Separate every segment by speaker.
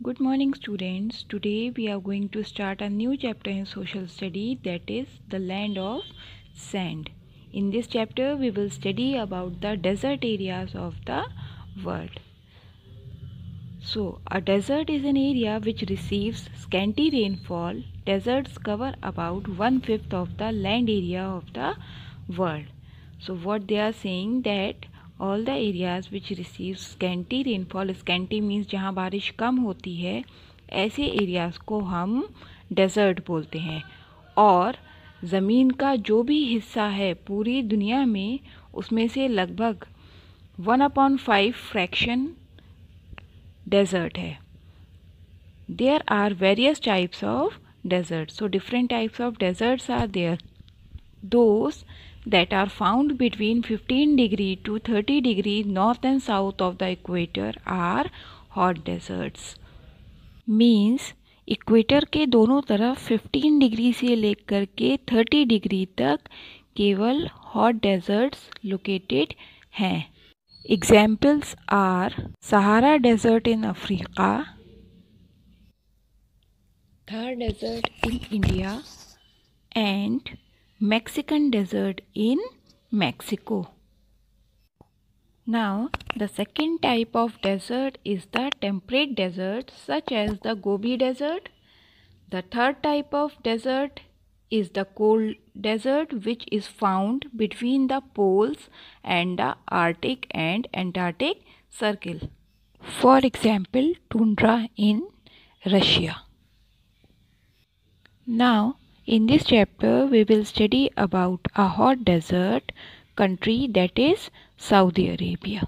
Speaker 1: Good morning, students. Today we are going to start a new chapter in social study, that is the land of sand. In this chapter we will study about the desert areas of the world. So, a desert is an area which receives scanty rainfall. Deserts cover about 1/5 of the land area of the world. So, what they are saying that all the areas which receive scanty rainfall, scanty means जहाँ बारिश कम होती है, ऐसे areas को हम desert बोलते हैं। और ज़मीन का जो भी हिस्सा है पूरी दुनिया में, उसमें से लगभग 1/5 फ्रैक्शन डेजर्ट है। There are various types of deserts. So different types of deserts are there. Those that are found between 15 degree to 30 degree north and south of the equator are hot deserts. Means equator के दोनों तरफ 15 degree से लेकर के 30 degree तक केवल hot deserts located हैं। Examples are Sahara Desert in Africa, Thar Desert in India, and Mexican Desert in Mexico. Now, the second type of desert is the temperate desert, such as the Gobi Desert. The third type of desert is the cold desert, which is found between the poles and the Arctic and Antarctic circle. For example, tundra in Russia. Now, in this chapter, we will study about a hot desert country, that is Saudi Arabia.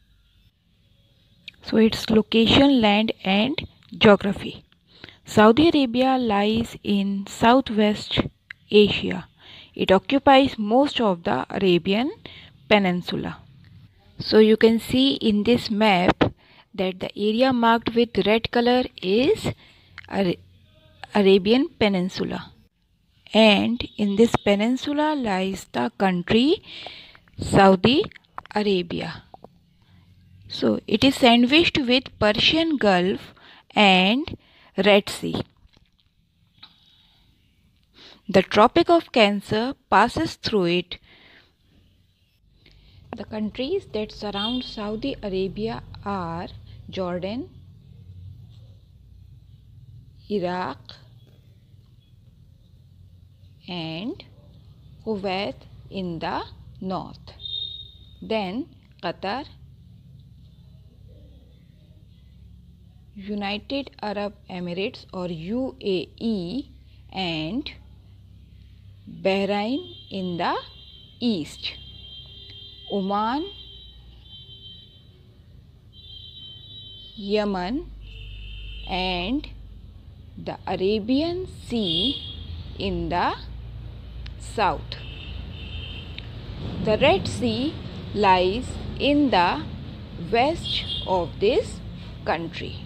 Speaker 1: So, its location, land and geography. Saudi Arabia lies in southwest Asia. It occupies most of the Arabian Peninsula. So you can see in this map that the area marked with red color is Arabian Peninsula. And in this peninsula lies the country Saudi Arabia. So it is sandwiched with Persian Gulf and Red Sea. The Tropic of Cancer passes through it. The countries that surround Saudi Arabia are Jordan, Iraq, and Kuwait in the north. Then Qatar, United Arab Emirates or UAE, and Bahrain in the east. Oman, Yemen, and the Arabian Sea in the south. The Red Sea lies in the west of this country.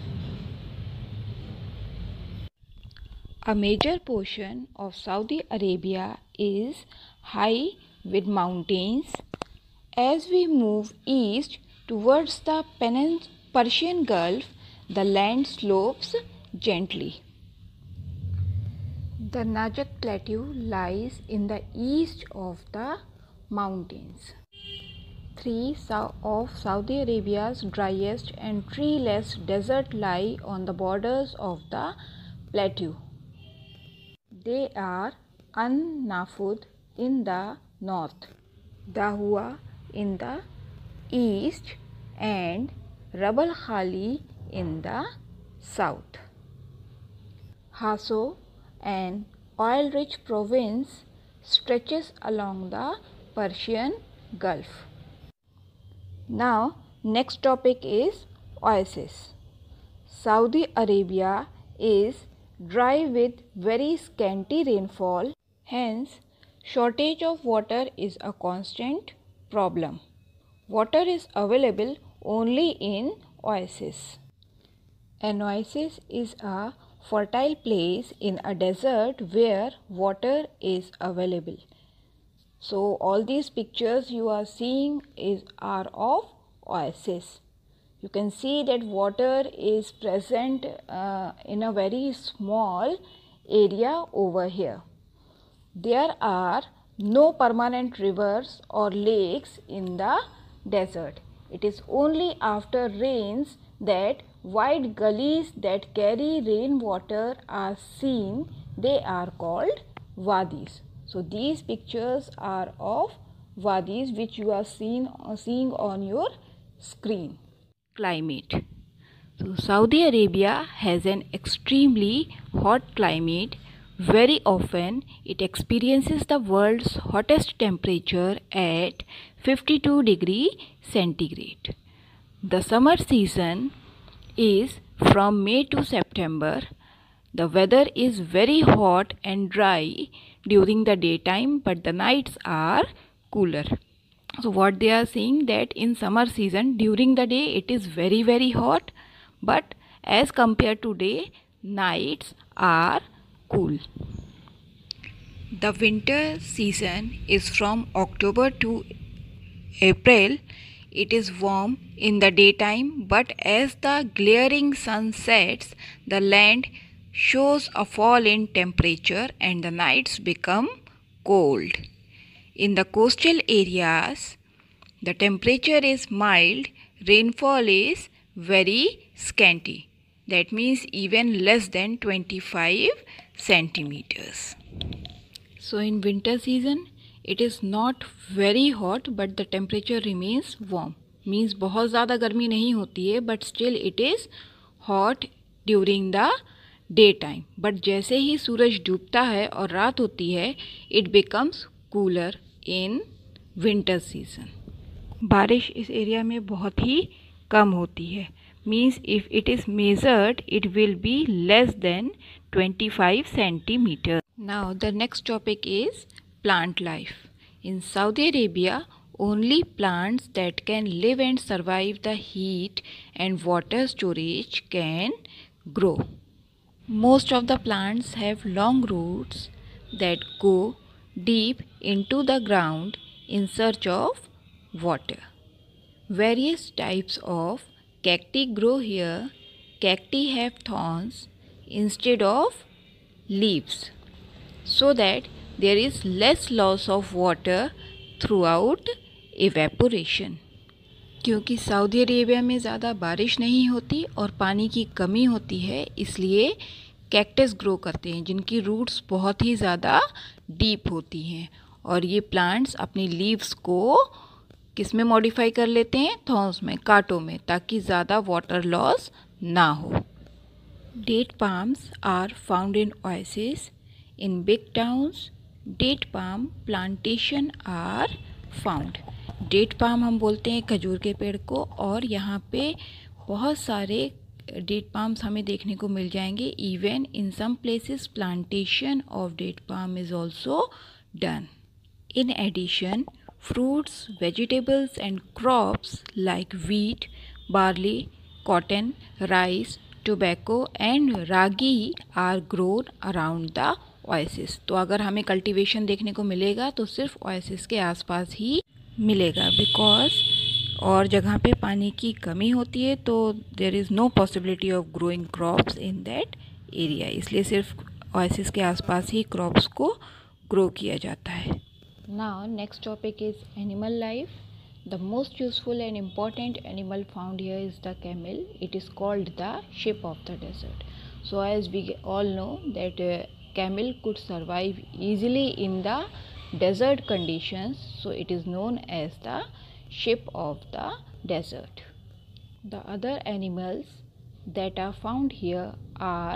Speaker 1: A major portion of Saudi Arabia is high with mountains. As we move east towards the Persian Gulf, the land slopes gently. The Najaf Plateau lies in the east of the mountains. Three of Saudi Arabia's driest and treeless deserts lie on the borders of the plateau. They are An-Nafud in the north, Dahua in the east, and Rab al-Khali in the south. Haso, an oil-rich province, stretches along the Persian Gulf. Now, next topic is oasis. Saudi Arabia is dry with very scanty rainfall, hence shortage of water is a constant problem. Water is available only in oasis. An oasis is a fertile place in a desert where water is available. So all these pictures you are seeing are of oasis. You can see that water is present in a very small area over here. There are no permanent rivers or lakes in the desert. It is only after rains that wide gullies that carry rainwater are seen. They are called wadis. So these pictures are of wadis which you are seeing on your screen. Climate. So Saudi Arabia has an extremely hot climate. Very often it experiences the world's hottest temperature at 52 degrees centigrade. The summer season is from May to September. The weather is very hot and dry during the daytime, but the nights are cooler. So what they are saying that in summer season during the day it is very hot, but as compared to day, nights are cool. The winter season is from October to April. It is warm in the daytime, but as the glaring sun sets, the land shows a fall in temperature and the nights become cold. In the coastal areas, the temperature is mild, rainfall is very scanty. That means even less than 25 centimeters. So in winter season, it is not very hot but the temperature remains warm. Means बहुत ज़्यादा गर्मी नहीं होती है but still it is hot during the daytime. But जैसे ही सूरज डूबता है और रात होती है, it becomes cooler in winter season. बारिश इस एरिया में बहुत ही कम होती है. Means if it is measured, it will be less than 25 centimeters. Now the next topic is plant life. In Saudi Arabia, only plants that can live and survive the heat and water storage can grow. Most of the plants have long roots that go deep into the ground in search of water. Various types of cacti grow here. Cacti have thorns instead of leaves, so that there is less loss of water throughout evaporation. क्योंकि Saudi Arabia में ज़्यादा बारिश नहीं होती और पानी की कमी होती है, इसलिए कैक्टस ग्रो करते हैं जिनकी रूट्स बहुत ही ज़्यादा डीप होती हैं और ये प्लांट्स अपनी लीव्स को किस में मॉडिफाई कर लेते हैं, थॉर्न्स में, कांटों में, ताकि ज़्यादा वाटर लॉस ना हो. Date palms are found in oasis. In big towns date palm plantation are found. Date palm हम बोलते हैं खजूर के पेड़ को और यहाँ पे बहुत सारे डेट पाम्स हमें देखने को मिल जाएंगे. Even in some places plantation of date palm is also done. In addition fruits, vegetables and crops like wheat, barley, cotton, rice, tobacco and ragi are grown around the oasis. तो अगर हमें cultivation देखने को मिलेगा तो सिर्फ oasis के आसपास ही मिलेगा, बिकॉज और जगह पे पानी की कमी होती है तो there is no possibility of growing crops in that area. इसलिए सिर्फ ओएसिस के आसपास ही क्रॉप्स को ग्रो किया जाता है. Now next topic is animal life. The most useful and important animal found here is the camel. It is called the sheep of the desert. So as we all know that camel could survive easily in the desert conditions, so it is known as the sheep of the desert. The other animals that are found here are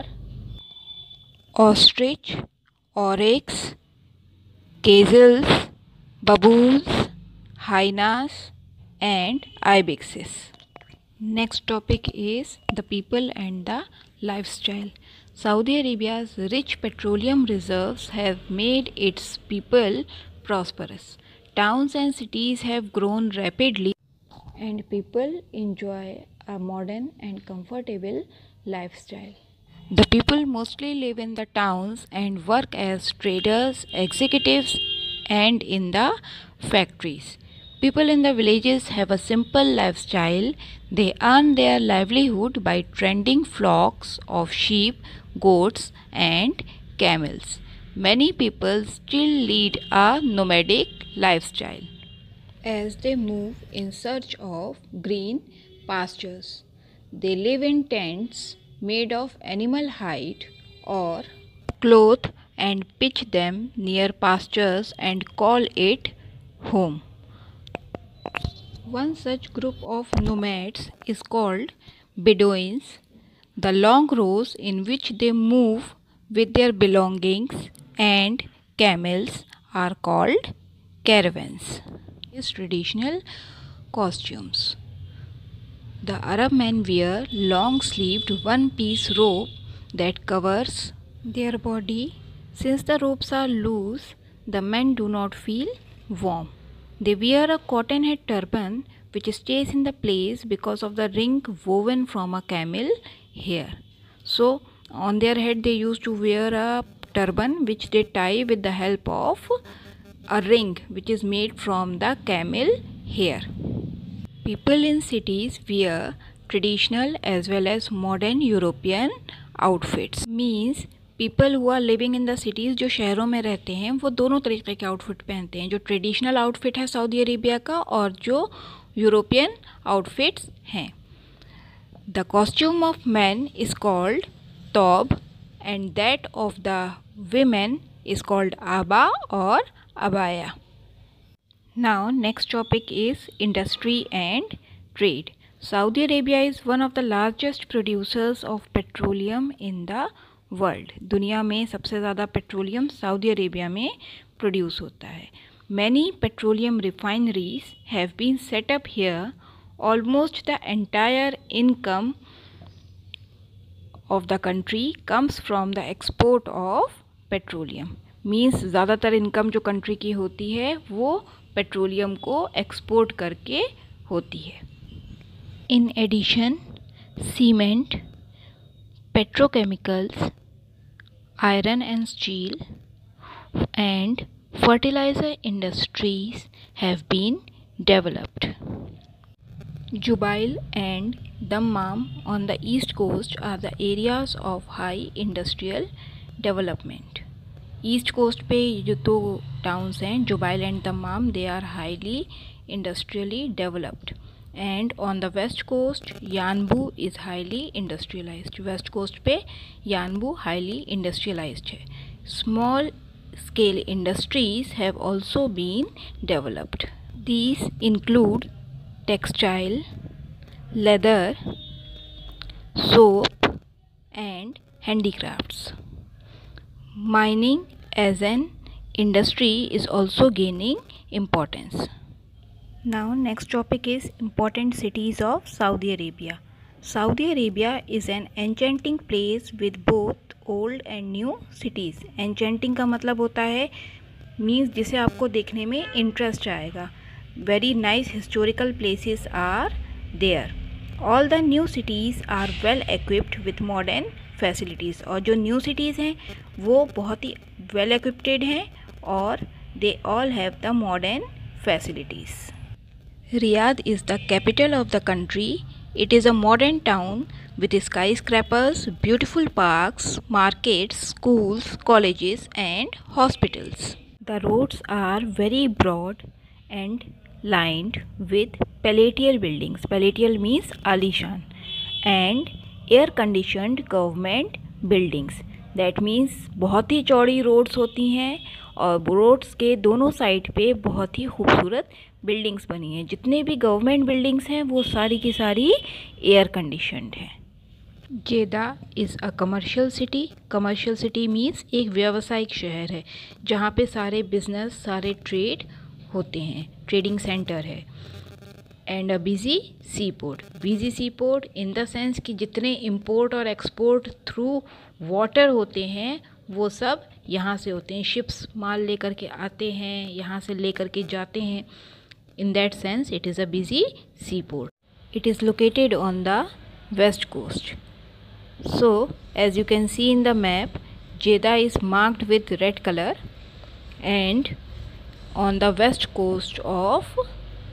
Speaker 1: ostrich, oryx, gazelles, baboons, hyenas and ibexes. Next topic is the people and the lifestyle. Saudi Arabia's rich petroleum reserves have made its people prosperous. Towns and cities have grown rapidly and people enjoy a modern and comfortable lifestyle. The people mostly live in the towns and work as traders, executives and in the factories. People in the villages have a simple lifestyle. They earn their livelihood by tending flocks of sheep, goats, and camels. Many people still lead a nomadic lifestyle as they move in search of green pastures. They live in tents made of animal hide or cloth and pitch them near pastures and call it home. One such group of nomads is called Bedouins. The long rows in which they move with their belongings and camels are called caravans. His traditional costumes. The Arab men wear long-sleeved one-piece robe that covers their body. Since the robes are loose, the men do not feel warm. They wear a cotton head turban which stays in the place because of the ring woven from a camel hair. So on their head they used to wear a turban which they tie with the help of a ring which is made from the camel hair. People in cities wear traditional as well as modern European outfits. Means people who are living in the cities, जो शहरों में रहते हैं, वो दोनों तरीके के outfit पहनते हैं. जो ट्रेडिशनल आउटफिट है सऊदी अरेबिया का और जो यूरोपियन आउटफिट्स हैं. The costume of men is called tob and that of the women is called aba or abaya. Now next topic is industry and trade. Saudi Arabia is one of the largest producers of petroleum in the world. दुनिया में सबसे ज़्यादा petroleum Saudi Arabia में produce होता है. Many petroleum refineries have been set up here. Almost the entire income of the country comes from the export of petroleum. Means ज़्यादातर income जो country की होती है वो पेट्रोलियम को एक्सपोर्ट करके होती है. In addition cement, petrochemicals, iron and steel, and fertilizer industries have been developed. Jubail and Dammam on the east coast are the areas of high industrial development. East coast पे जो दो towns हैं Jubail and Dammam, they are highly industrially developed. And on the west coast Yanbu is highly industrialized. West coast पे Yanbu highly industrialized है. Small scale industries have also been developed. These include textile, leather, soap and handicrafts. Mining as an industry is also gaining importance. Now next topic is important cities of Saudi Arabia. Saudi Arabia is an enchanting place with both old and new cities. Enchanting का मतलब होता है means जिसे आपको देखने में interest आएगा. Very nice historical places are there. All the new cities are well equipped with modern facilities. और जो new cities हैं वो बहुत ही well equipped हैं और they all have the modern facilities. Riyadh is the capital of the country. It is a modern town with skyscrapers, beautiful parks, markets, schools, colleges and hospitals. The roads are very broad and lined with palatial buildings. Palatial means alishan. And air conditioned government buildings. That means बहुत ही चौड़ी roads होती हैं और roads के दोनों side पे बहुत ही खूबसूरत बिल्डिंग्स बनी हैं. जितने भी गवर्नमेंट बिल्डिंग्स हैं वो सारी की सारी एयर कंडीशनड हैं. Jeddah is a commercial city. Commercial city means एक व्यावसायिक शहर है जहाँ पे सारे बिजनेस, सारे ट्रेड होते हैं. ट्रेडिंग सेंटर है. And a busy sea port. Busy sea port in the sense कि जितने इंपोर्ट और एक्सपोर्ट थ्रू वाटर होते हैं वो सब यहाँ से होते हैं. शिप्स माल लेकर के आते हैं, यहाँ से लेकर के जाते हैं. In that sense, it is a busy seaport. It is located on the west coast. So, as you can see in the map, Jeddah is marked with red color, and on the west coast of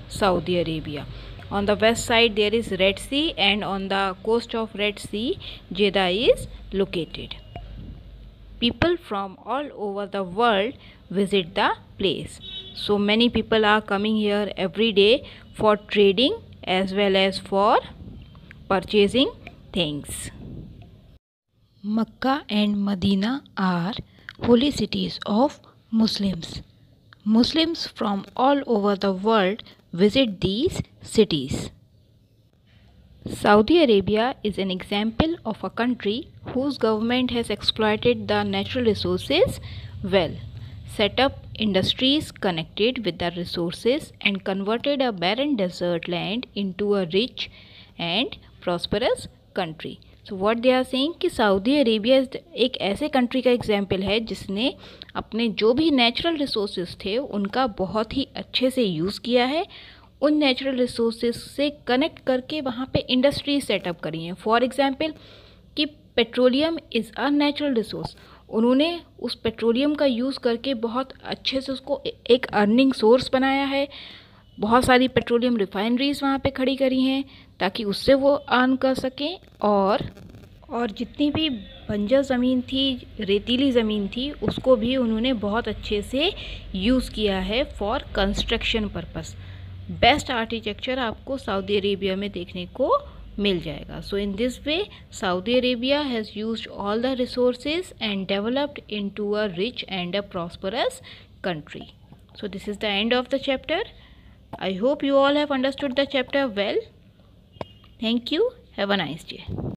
Speaker 1: Saudi Arabia. On the west side there is Red Sea, and on the coast of Red Sea, Jeddah is located. People from all over the world visit the place. So many people are coming here every day for trading as well as for purchasing things. Makkah and Medina are holy cities of Muslims. Muslims from all over the world visit these cities. Saudi Arabia is an example of a country whose government has exploited the natural resources well, set up industries connected with the resources, and converted a barren desert land into a rich and prosperous country. So what they are saying कि Saudi Arabia एक ऐसे country का example है जिसने अपने जो भी natural resources थे उनका बहुत ही अच्छे से यूज़ किया है, उन नेचुरल रिसोर्सेज से कनेक्ट करके वहाँ पे इंडस्ट्री सेटअप करी हैं. फॉर एग्जांपल कि petroleum is a natural resource, उन्होंने उस पेट्रोलियम का यूज़ करके बहुत अच्छे से उसको एक अर्निंग सोर्स बनाया है. बहुत सारी पेट्रोलियम रिफाइनरीज वहाँ पे खड़ी करी हैं ताकि उससे वो अर्न कर सकें. और जितनी भी बंजर ज़मीन थी, रेतीली ज़मीन थी, उसको भी उन्होंने बहुत अच्छे से यूज़ किया है for construction purpose. Best architecture आपको सऊदी अरेबिया में देखने को मिल जाएगा. So in this way Saudi Arabia has used all the resources and developed into a rich and a prosperous country. So this is the end of the chapter. I hope you all have understood the chapter well. Thank you. Have a nice day.